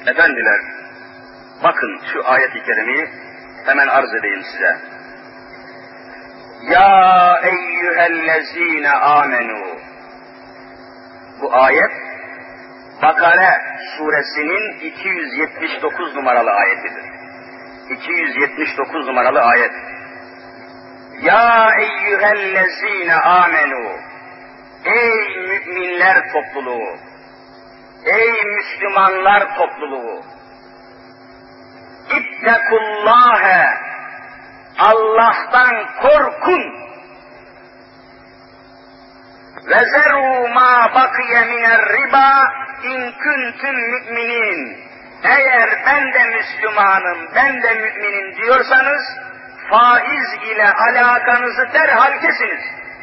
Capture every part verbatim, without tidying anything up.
Efendiler, bakın şu ayet-i kerimeyi hemen arz edeyim size. Ya eyyühellezine amenu. Bu ayet Bakara suresinin iki yüz yetmiş dokuz numaralı ayetidir. iki yüz yetmiş dokuz numaralı ayet. Ya eyyühellezine amenu. Ey müminler topluluğu. Ey Müslümanlar topluluğu. İttekullâhe. Allah'tan korkun. Ve zerû mâ bakiye miner riba in kuntum müminin. Eğer ben de Müslümanım, ben de müminim diyorsanız, faiz ile alakanızı derhal kesiniz.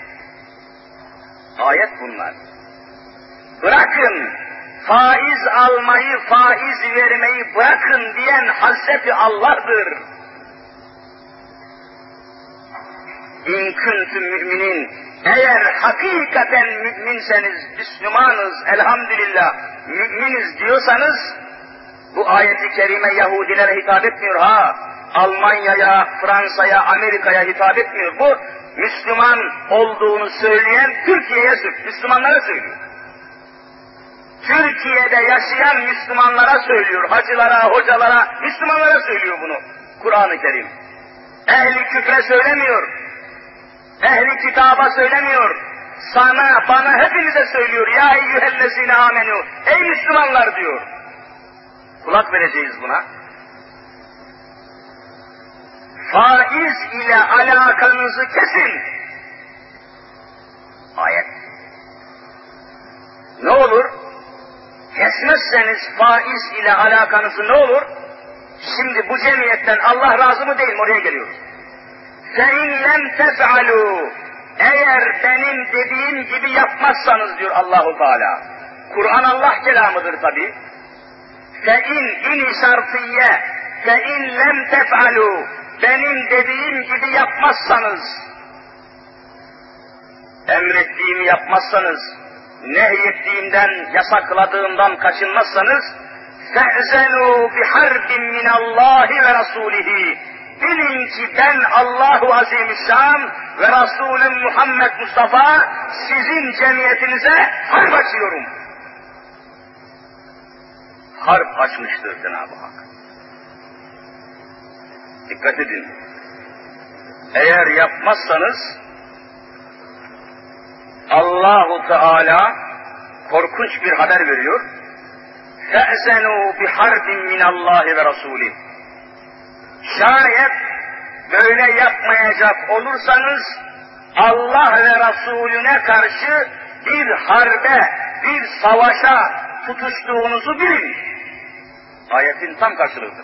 Ayet bunlar. Bırakın, faiz almayı, faiz vermeyi bırakın diyen Hazreti Allah'tır. İn kuntum müminin. Eğer hakikaten müminseniz, Müslümanız, elhamdülillah, müminiz diyorsanız, bu ayet-i kerime Yahudilere hitap etmiyor ha, Almanya'ya, Fransa'ya, Amerika'ya hitap etmiyor. Bu, Müslüman olduğunu söyleyen Türkiye'ye, Müslümanlara söylüyor. Türkiye'de yaşayan Müslümanlara söylüyor, hacılara, hocalara, Müslümanlara söylüyor bunu Kur'an-ı Kerim. Ehli küfre söylemiyor. Ehli kitaba söylemiyor. Sana, bana, hepinize söylüyor. Ya eyyühellezine amenu. Ey Müslümanlar diyor. Kulak vereceğiz buna. Faiz ile alakanızı kesin. Ayet. Ne olur? Kesmezseniz faiz ile alakanızı ne olur? Şimdi bu cemiyetten Allah razı mı değil mi? Oraya geliyoruz. فَاِنْ لَمْ تَفْعَلُوا. Eğer benim dediğim gibi yapmazsanız diyor Allahu Teala. Kur'an Allah kelamıdır tabi. فَاِنْ اِنِ şartiyye فَاِنْ لَمْ تَفْعَلُوا. Benim dediğim gibi yapmazsanız, emrettiğimi yapmazsanız, nehyettiğimden, yasakladığımdan kaçınmazsanız, فَاَذَنُوا بِحَرْبٍ مِنَ اللّٰهِ وَرَسُولِهِ. Bilin ki ben Allah-u Azimüşşan ve Resulüm Muhammed Mustafa sizin cemiyetinize harp açıyorum. Harp açmıştır Cenab-ı Hak. Dikkat edin. Eğer yapmazsanız Allah-u Teala korkunç bir haber veriyor. فَاَذَنُوا بِحَرْبٍ مِنَ اللّٰهِ وَرَسُولِهِ. Şayet böyle yapmayacak olursanız Allah ve Resulüne karşı bir harbe, bir savaşa tutuştuğunuzu bilin. Ayetin tam karşılığıdır.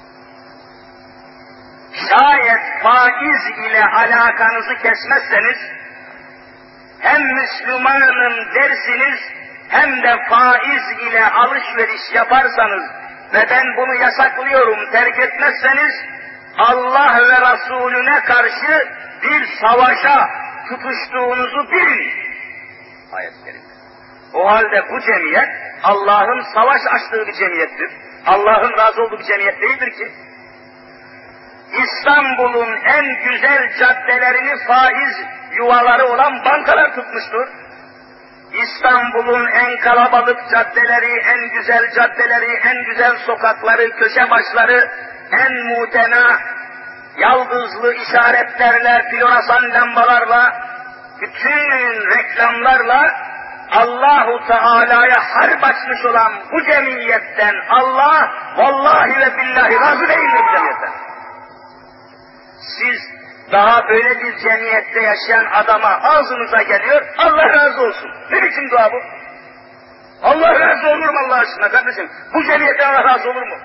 Şayet faiz ile alakanızı kesmezseniz, hem Müslümanım dersiniz, hem de faiz ile alışveriş yaparsanız ve ben bunu yasaklıyorum, terk etmezseniz, Allah ve Resulüne karşı bir savaşa tutuştuğunuzu bilin. Ayet-i kerime. O halde bu cemiyet, Allah'ın savaş açtığı bir cemiyettir. Allah'ın razı olduğu bir cemiyet değildir ki. İstanbul'un en güzel caddelerini faiz yuvaları olan bankalar tutmuştur. İstanbul'un en kalabalık caddeleri, en güzel caddeleri, en güzel sokakları, köşe başları, en mutena, yaldızlı işaretlerle, floresan lambalarla, bütün reklamlarla Allahu Teala'ya harp açmış olan bu cemiyetten Allah vallahi ve billahi razı değildir bu cemiyetten. Siz daha böyle bir cemiyette yaşayan adama ağzınıza geliyor, Allah razı olsun. Ne biçim dua bu? Allah razı olur mu Allah aşkına kardeşim? Bu cemiyetten Allah razı olur mu?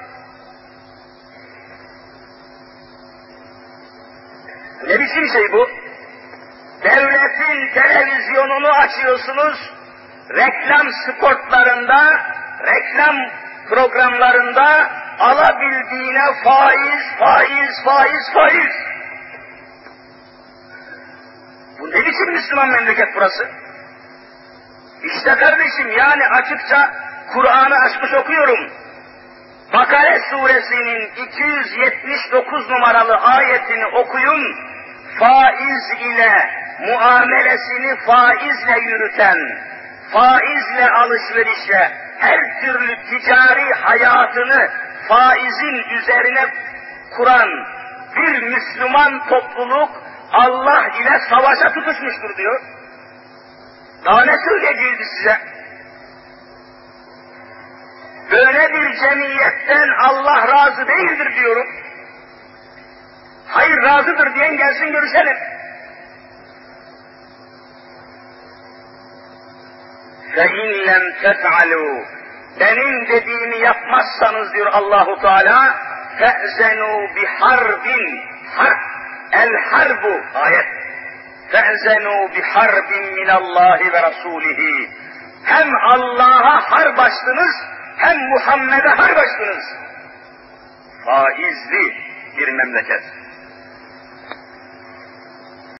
Ne biçim şey bu? Devletin televizyonunu açıyorsunuz, reklam spotlarında, reklam programlarında alabildiğine faiz, faiz, faiz, faiz. Bu ne biçim Müslüman memleket burası? İşte kardeşim, yani açıkça Kur'an'ı açmış okuyorum. Bakara suresinin iki yüz yetmiş dokuz numaralı ayetini okuyun, faiz ile muamelesini faizle yürüten, faizle alışverişle, her türlü ticari hayatını faizin üzerine kuran bir Müslüman topluluk Allah ile savaşa tutuşmuştur diyor. Daha ne söyleyeceğiz size? Böyle bir cemiyetten Allah razı değildir diyorum. Hayır, razıdır diyen gelsin görüşelim. فَاِنْ لَمْ تَفْعَلُوا Benim dediğimi yapmazsanız diyor Allahu Teala, فَاَذَنُوا بِحَرْبٍ Harp, el-harbu ayet. فَاَذَنُوا بِحَرْبٍ مِنَ اللّٰهِ وَرَسُولِهِ Hem Allah'a harp açtınız, hem Muhammed'e harp açtınız. Faizli bir memleket.